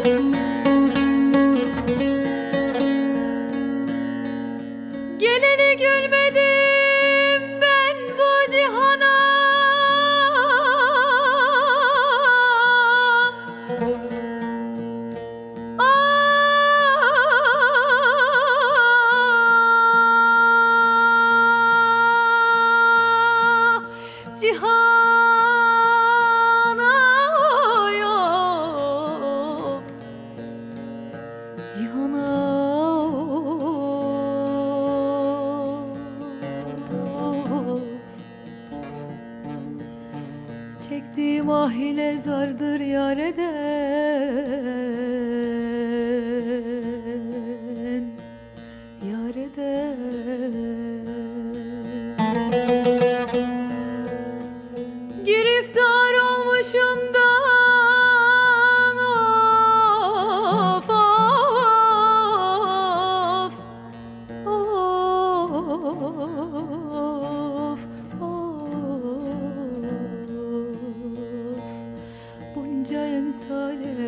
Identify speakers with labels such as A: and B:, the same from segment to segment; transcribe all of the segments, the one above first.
A: Geleli gülmedim ben bu cihana. Cihana yok, cihana çektiğim ah ile zardır yar eden, yar eden. Giriftar olmuşundan of of of of bunca emsale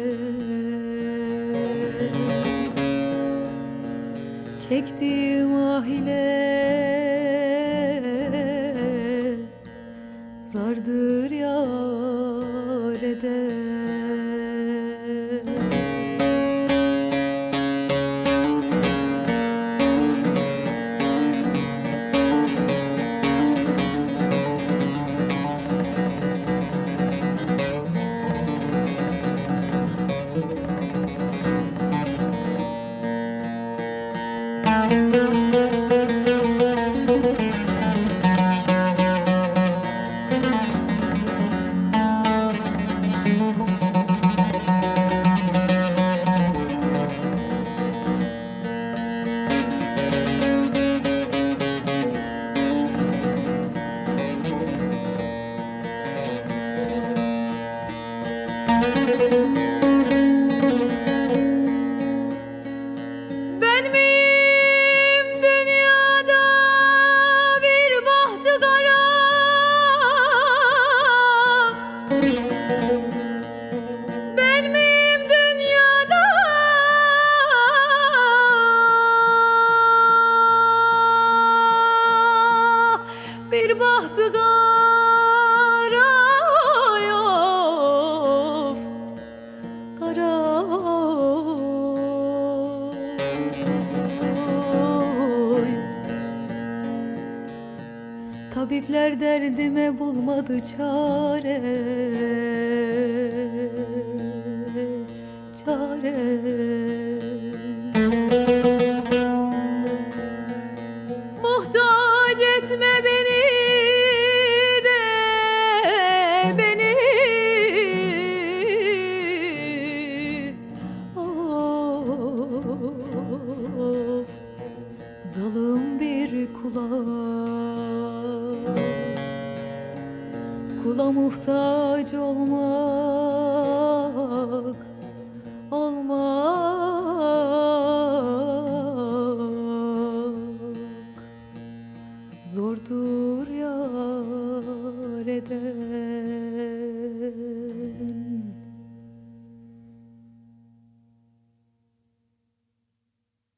A: çektiğim ah ile zardır yar eder. Ben miyim dünyada bir bahtı kara? Ben miyim dünyada bir bahtı kara? Yok, kara. Tabipler derdime bulmadı çare, çare. Muhtaç etme beni de, beni. Of, zalim bir kula, kula muhtaç olmak, olmak zordur yar eder.